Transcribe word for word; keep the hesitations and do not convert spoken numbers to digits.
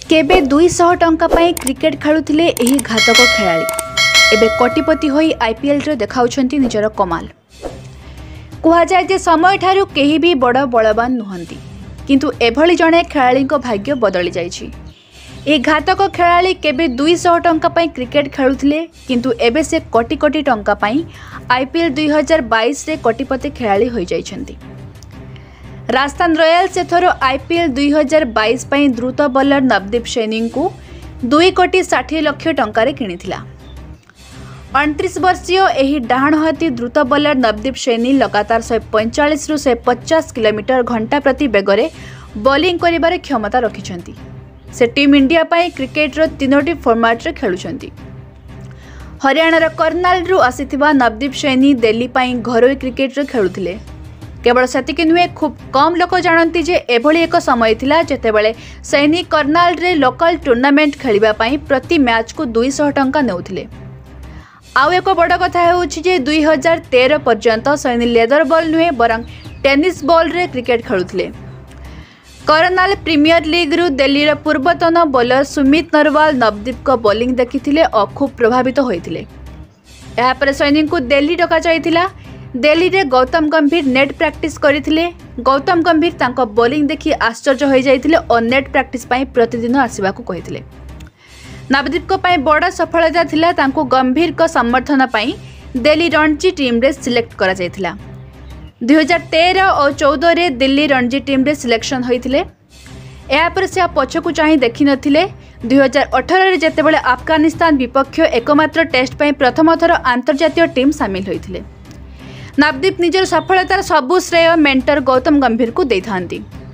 केबे दुईश टंका पाई क्रिकेट खेलुथिले एही घातक खेलाड़ी एबे कोटिपति होई आईपीएल रे देखाउछंती निजर कमाल। कुहा जाय जे समय ठारू केही भी बड़ बलवान नुहंती, किंतु एभली जणे खेलाड़ी भाग्य बदली जाइछि। ए घातक खेलाड़ी केबे दुईश टंका पाई क्रिकेट खेलुथिले, किंतु एबे से कोटी कोटी टंका पाई आईपीएल दुई हजार बाईस रे कोटिपति खेलाड़ी होई जाइछंती। राजस्थान रॉयल्स एथर आईपीएल दुई हजार बाईस पाई द्रुत बॉलर नवदीप सैनी को दुई कोटी षाठी लक्ष टंकार किनिथिला। अड़तीस वर्षीय एही डाहाण हाथी द्रुत बॉलर नवदीप सैनी लगातार एक सौ पैंतालीस रु एक सौ पचास किलोमीटर घंटा प्रति बेगरे बॉलिंग करिबार क्षमता रखिछंती। से टीम इंडिया पाई क्रिकेट रो तीनोटी फॉर्मेट रे खेलुछंती। हरियाणार कर्नाल रु आसीथिबा नवदीप सैनी दिल्ली पाई घरोई क्रिकेट रे खेलुथिले। केवल सेतिक नुहे, खूब कम लोक जानती जे एभली एक समय थिला जेतेबेले सैनी कर्नाल रे लोकल टूर्नामेंट खेलिबा पाई प्रति मैच को दुईश टंका नेउथिले। आउ एक बड़ कथा हेउछि जे दुई हजार तेरह पर्यंत सैनी लेदर बॉल नुहे बरं टेनिस बॉल रे क्रिकेट खेलुथिले। कर्नाल प्रीमियर लीग रु दिल्ली रो पूर्वतन बॉलर सुमित नरवाल नवदीप को बॉलिंग देखिथिले और खूब प्रभावित होइथिले। एहा पर सैनी को दिल्ली डका जाइथिला। दिल्ली रे गौतम गंभीर नेट प्रैक्टिस करथिले। गौतम गंभीर तांको बॉलिंग देखि आश्चर्य हो जाइथिले और नेट प्रैक्टिस पाई प्रतिदिन आसीबाकू कहिथिले। नवदीप को पाई बड़ा सफलता थिला तांको गंभीर को समर्थन पाई दिल्ली रणजी टीम रे सिलेक्ट करा जाइथिला। दुई हजार तेरह और चौदह रे दिल्ली रणजी टीम रे सिलेक्शन होइथिले। एहा पर से पछकू चाहि देखि नथिले। दुई हजार अठारह रे जेतेबेले अफगानिस्तान विपक्ष एकमात्र टेस्ट पाई प्रथम थर अंतर्जातीय टीम शामिल होइथिले। नवदीप निजर सफलतार सबु श्रेय मेंटर गौतम गंभीर को देइथांती।